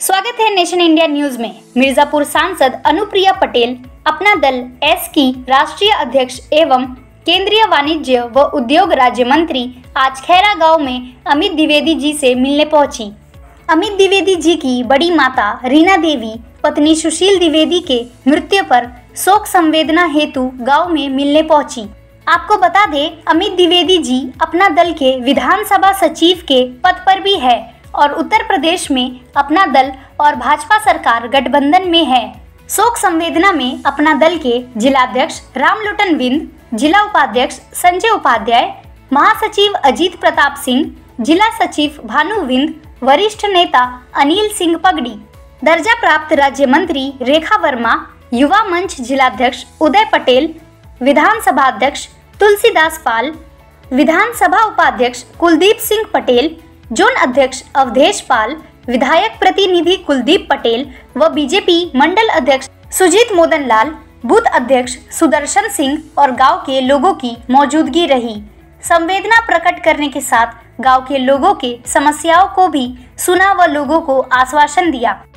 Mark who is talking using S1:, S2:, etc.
S1: स्वागत है nation India news में। मिर्जापुर सांसद अनुप्रिया पटेल अपना दल एस की राष्ट्रीय अध्यक्ष एवं केंद्रीय वाणिज्य व उद्योग राज्य मंत्री आज खैरा गांव में अमित द्विवेदी जी से मिलने पहुंची। अमित द्विवेदी जी की बड़ी माता रीना देवी पत्नी सुशील द्विवेदी के मृत्यु पर शोक संवेदना हेतु गांव में मिलने पहुंची। आपको बता दें, अमित द्विवेदी जी अपना दल के विधानसभा सचिव के पद पर भी है और उत्तर प्रदेश में अपना दल और भाजपा सरकार गठबंधन में है। शोक संवेदना में अपना दल के जिलाध्यक्ष रामलोटन विंद, जिला उपाध्यक्ष संजय उपाध्याय, महासचिव अजीत प्रताप सिंह, जिला सचिव भानु विंद, वरिष्ठ नेता अनिल सिंह पगड़ी, दर्जा प्राप्त राज्य मंत्री रेखा वर्मा, युवा मंच जिलाध्यक्ष उदय पटेल, विधानसभा अध्यक्ष तुलसीदास पाल, विधानसभा उपाध्यक्ष कुलदीप सिंह पटेल, जोन अध्यक्ष अवधेश पाल, विधायक प्रतिनिधि कुलदीप पटेल व बीजेपी मंडल अध्यक्ष सुजीत मोदन लाल, बूथ अध्यक्ष सुदर्शन सिंह और गांव के लोगों की मौजूदगी रही। संवेदना प्रकट करने के साथ गांव के लोगों के समस्याओं को भी सुना व लोगों को आश्वासन दिया।